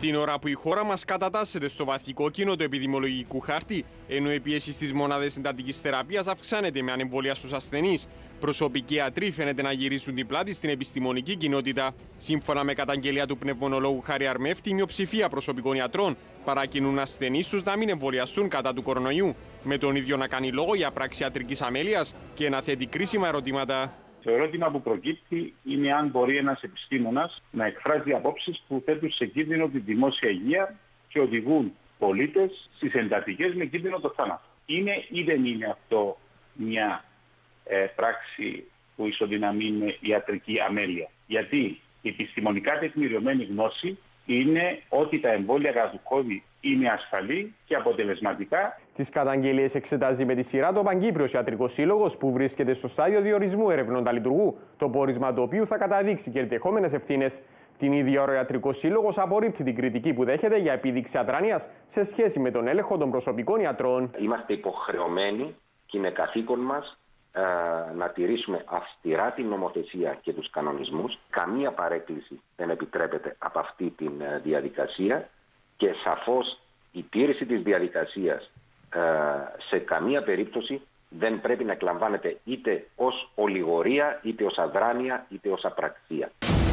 Την ώρα που η χώρα μας κατατάσσεται στο βαθικό κίνο του επιδημιολογικού χάρτη, ενώ η πίεση στις μονάδες εντατικής θεραπείας αυξάνεται με ανεμβολία στους ασθενείς, προσωπικοί ιατροί φαίνεται να γυρίζουν την πλάτη στην επιστημονική κοινότητα. Σύμφωνα με καταγγελία του πνευμονολόγου Χάρη Αρμέφτη, η μειοψηφία προσωπικών ιατρών παρακινούν ασθενείς τους να μην εμβολιαστούν κατά του κορονοϊού, με τον ίδιο να κάνει λόγο για πράξη ιατρικής αμέλειας και να θέτει κρίσιμα ερωτήματα. Το ερώτημα που προκύπτει είναι αν μπορεί ένας επιστήμονας να εκφράζει απόψεις που θέτουν σε κίνδυνο τη δημόσια υγεία και οδηγούν πολίτες στις εντατικές με κίνδυνο το θάνατο. Είναι ή δεν είναι αυτό μια πράξη που ισοδυναμεί με ιατρική αμέλεια? Γιατί η επιστημονικά τεκμηριωμένη γνώση είναι ότι τα εμβόλια κατά του COVID είναι ασφαλή και αποτελεσματικά. Τις καταγγελίες εξετάζει με τη σειρά το Παγκύπριος Ιατρικός Σύλλογος, που βρίσκεται στο στάδιο διορισμού ερευνών ταλειτουργού, το πόρισμα του οποίου θα καταδείξει και ενδεχόμενες ευθύνες. Την ίδια ώρα ο Ιατρικός Σύλλογος απορρίπτει την κριτική που δέχεται για επίδειξη αδράνειας σε σχέση με τον έλεγχο των προσωπικών ιατρών. Είμαστε υποχρεωμένοι και είναι καθήκον μας να τηρήσουμε αυστηρά την νομοθεσία και τους κανονισμούς. Καμία παρέκκληση δεν επιτρέπεται από αυτή τη διαδικασία και σαφώς η τήρηση της διαδικασίας σε καμία περίπτωση δεν πρέπει να εκλαμβάνεται είτε ως ολιγορία, είτε ως αδράνεια, είτε ως απραξία.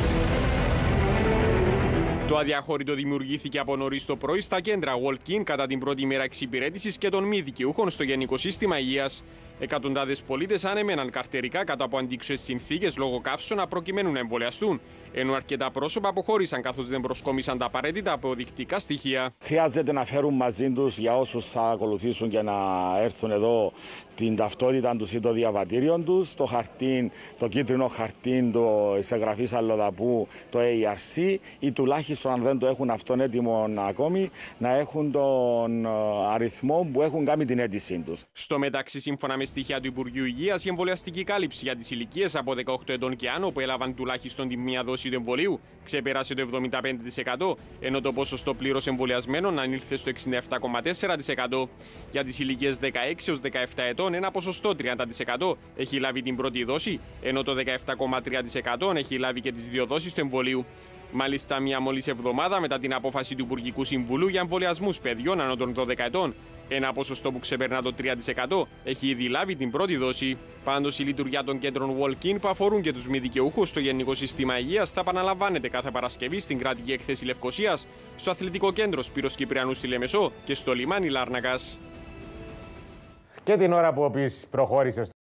Το αδιαχώρητο δημιουργήθηκε από νωρίς το πρωί στα κέντρα walk-in κατά την πρώτη μέρα εξυπηρέτησης και των μη δικαιούχων στο Γενικό Σύστημα Υγείας. Εκατοντάδες πολίτες ανέμεναν καρτερικά κάτω από αντίξωες συνθήκες λόγω καύσωνα προκειμένου να εμβολιαστούν, ενώ αρκετά πρόσωπα αποχώρησαν καθώς δεν προσκόμισαν τα απαραίτητα αποδεικτικά στοιχεία. Χρειάζεται να φέρουν μαζί τους, για όσους θα ακολουθήσουν και να έρθουν εδώ, την ταυτότητα τους ή το διαβατήριο τους, το χαρτί, το κίτρινο χαρτί της εγγραφής αλλοδαπού, το ARC, ή τουλάχιστον αν δεν το έχουν αυτόν έτοιμο ακόμη, να έχουν τον αριθμό που έχουν κάνει την αίτησή τους. Στο μεταξύ, σύμφωνα με στοιχεία του Υπουργείου Υγείας, η εμβολιαστική κάλυψη για τις ηλικίες από 18 ετών και άνω που έλαβαν τουλάχιστον τη μία δόση του εμβολίου ξεπέρασε το 75%, ενώ το ποσοστό πλήρως εμβολιασμένων ανήλθε στο 67,4%. Για τις ηλικίες 16 έως 17 ετών, ένα ποσοστό 30% έχει λάβει την πρώτη δόση, ενώ το 17,3% έχει λάβει και τις δύο δόσεις του εμβολίου. Μάλιστα, μία μόλις εβδομάδα μετά την απόφαση του Υπουργικού Συμβουλίου για εμβολιασμούς παιδιών άνω των 12 ετών, ένα ποσοστό που ξεπερνά το 3% έχει ήδη λάβει την πρώτη δόση. Πάντως, η λειτουργία των κέντρων walk-in που αφορούν και τους μη δικαιούχους στο Γενικό Σύστημα Υγείας θα επαναλαμβάνεται κάθε Παρασκευή στην κρατική έκθεση Λευκωσίας, στο Αθλητικό Κέντρο Σπύρος Κυπριανού στη Λεμεσό και στο λιμάνι Λάρνακας. Και την ώρα που ο οποίος προχώρησε